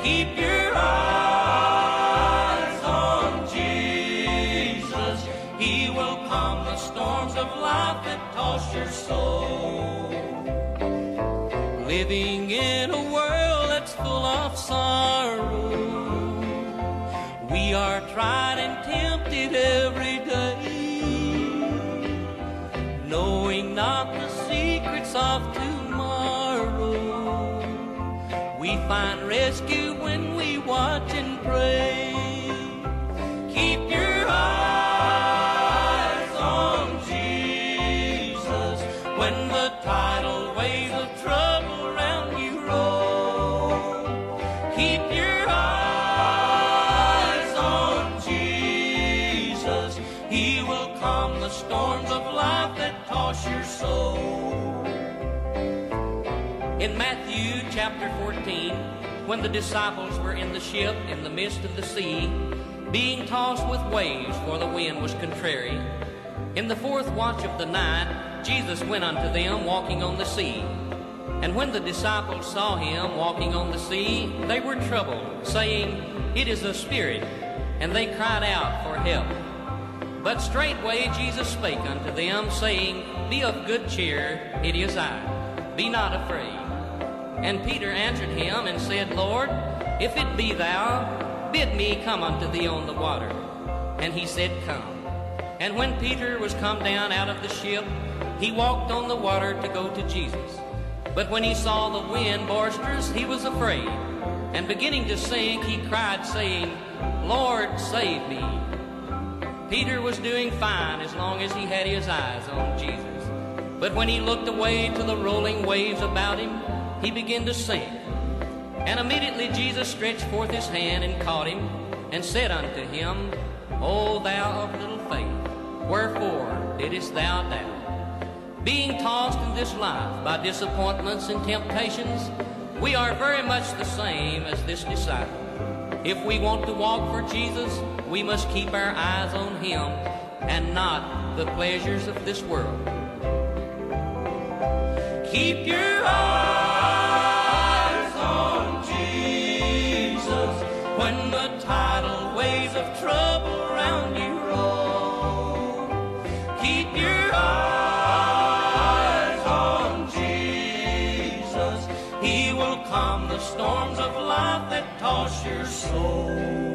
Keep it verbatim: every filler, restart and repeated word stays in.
Keep your eyes on Jesus. He will calm the storms of life that toss your soul. Living in a world that's full of sorrow, we are tried and tempted every day, knowing not the secrets of tomorrow. We find rescue when we watch and pray. Keep your eyes on Jesus when the tidal waves of trouble around you roll. Keep your eyes on Jesus. He will calm the storms of life that toss your soul. In Matthew chapter fourteen, when the disciples were in the ship in the midst of the sea, being tossed with waves, for the wind was contrary, in the fourth watch of the night, Jesus went unto them walking on the sea. And when the disciples saw him walking on the sea, they were troubled, saying, It is a spirit. And they cried out for help. But straightway Jesus spake unto them, saying, Be of good cheer, it is I. Be not afraid. And Peter answered him and said, Lord, if it be thou, bid me come unto thee on the water. And he said, Come. And when Peter was come down out of the ship, he walked on the water to go to Jesus. But when he saw the wind boisterous, he was afraid. And beginning to sink, he cried, saying, Lord, save me. Peter was doing fine as long as he had his eyes on Jesus. But when he looked away to the rolling waves about him, he began to sink. And immediately Jesus stretched forth his hand and caught him, and said unto him, O thou of little faith, wherefore didst thou doubt? Being tossed in this life by disappointments and temptations, we are very much the same as this disciple. If we want to walk for Jesus, we must keep our eyes on him and not the pleasures of this world. Keep your eyes on Jesus when the tidal waves of trouble around you roll. Keep your eyes on Jesus. He will calm the storms of life that toss your soul.